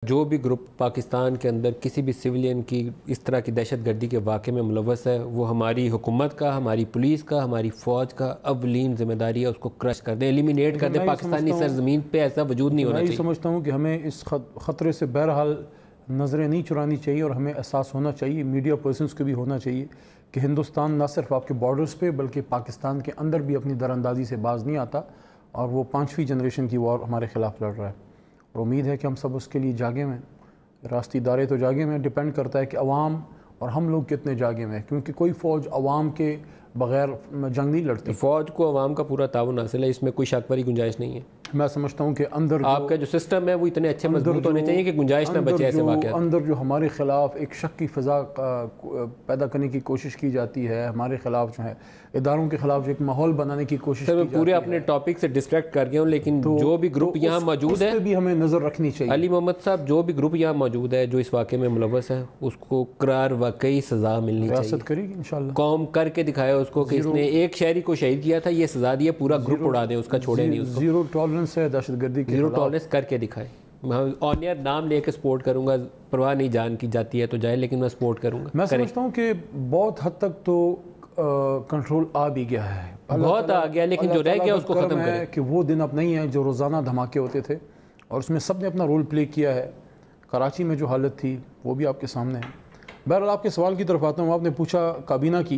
جو بھی گروپ پاکستان کے اندر کسی بھی سویلین کی اس طرح کی دہشت گردی کے واقعے میں ملوث ہے، وہ ہماری حکومت کا، ہماری پولیس کا، ہماری فوج کا اولین ذمہ داری ہے اس کو کرش کر دیں، ایلیمینیٹ کر دیں۔ پاکستانی سرزمین پہ ایسا وجود نہیں ہونا چاہیے۔ میں سمجھتا ہوں کہ ہمیں اس خطرے سے بہرحال نظریں نہیں چرانی چاہیے، اور ہمیں احساس ہونا چاہیے، میڈیا پرسنز کو بھی ہونا چاہیے کہ ہندوستان نہ صرف آپ کے بارڈرز پہ بلکہ پاکستان کے اندر بھی اپنی دراندازی سے باز نہیں آتا، اور وہ 5ویں جنریشن کی وار ہمارے خلاف لڑ رہا ہے، اور امید ہے کہ ہم سب اس کے لیے جاگے میں، راستی ادارے تو جاگے میں، ڈیپینڈ کرتا ہے کہ عوام اور ہم لوگ کتنے جاگے میں، کیونکہ کوئی فوج عوام کے بغیر جنگ نہیں لڑتی۔ فوج کو عوام کا پورا تعاون حاصل ہے، اس میں کوئی شک والی گنجائش نہیں ہے۔ میں سمجھتا ہوں کہ اندر آپ کا جو سسٹم ہے وہ اتنے اچھے مضبوط ہونے چاہیے کہ گنجائش نہ بچے ایسے واقعات۔ اندر جو ہمارے خلاف ایک شک کی فضا پیدا کرنے کی کوشش کی جاتی ہے، ہمارے خلاف جو ہے اداروں کے خلاف جو ایک ماحول بنانے کی کوشش کی جاتی ہے۔ میں پورے اپنے ٹاپک سے ڈسٹریکٹ کر گیا ہوں، لیکن جو بھی گروپ یہاں موجود ہے اس پہ بھی ہمیں نظر رکھنی چاہیے۔ علی محمد صاحب، جو بھی گروپ یہاں موجود ہے جو اس واقعے میں ملوث ہے، اس کو قرار واقعی سزا ملنی چاہیے۔ ریاست کرے گی انشاءاللہ، قوم کر کے دکھائے اس کو کہ اس نے ایک شہری کو شہید کیا تھا، یہ سزا دی ہے، پورا گروپ اڑا دیں اس کا، چھوڑے نہیں اس کو۔ زیرو ٹالرنس ہے دہشت گردی کی، زیرو ٹالرنس کر کے دکھائے۔ میں آن ایئر نام لے کے سپورٹ کروں گا، پرواہ نہیں جان کی جاتی ہے تو جائے، لیکن میں سپورٹ کروں گا۔ میں سمجھتا ہوں کہ بہت حد تک تو کنٹرول آ بھی گیا ہے، بہت آ گیا، لیکن جو رہ گیا اس کو ختم کریں۔ کہ وہ دن اب نہیں ہے جو روزانہ دھماکے ہوتے تھے، اور اس میں سب نے اپنا رول پلے کیا ہے۔ کراچی میں جو حالت تھی وہ بھی آپ کے سامنے ہے۔ بہرحال آپ کے سوال کی طرف آتا ہوں۔ آپ نے پوچھا کابینہ کی،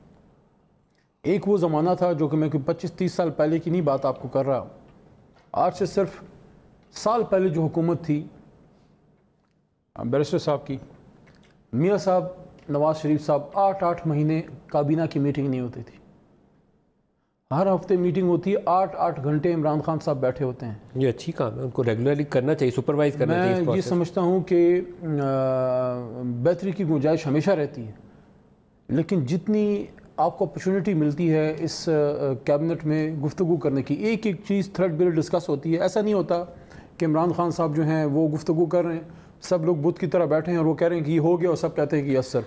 ایک وہ زمانہ تھا جو کہ میں 25-30 سال پہلے کی نہیں بات آپ کو کر رہا، آج سے صرف سال پہلے جو حکومت تھی بیرسٹر صاحب کی، میاں صاحب نواز شریف صاحب 8 مہینے کابینہ کی میٹنگ نہیں ہوتی تھی، ہر ہفتے میٹنگ ہوتی ہے، 8 گھنٹے عمران خان صاحب بیٹھے ہوتے ہیں۔ یہ اچھی کام ہے، ان کو ریگولرلی کرنا چاہیے، سپروائز کرنا چاہیے۔ میں یہ سمجھتا ہوں کہ بہتری کی گنجائش ہمیشہ رہتی ہے، لیکن جتنی آپ کو اپرچونٹی ملتی ہے اس کیبنٹ میں گفتگو کرنے کی، ایک چیز تھریڈ بل ڈسکس ہوتی ہے، ایسا نہیں ہوتا کہ عمران خان صاحب جو ہیں وہ گفتگو کر رہے ہیں، سب لوگ بت کی طرح بیٹھے ہیں اور وہ کہہ رہے ہیں کہ یہ ہو گیا، اور سب کہتے ہیں کہ یس سر۔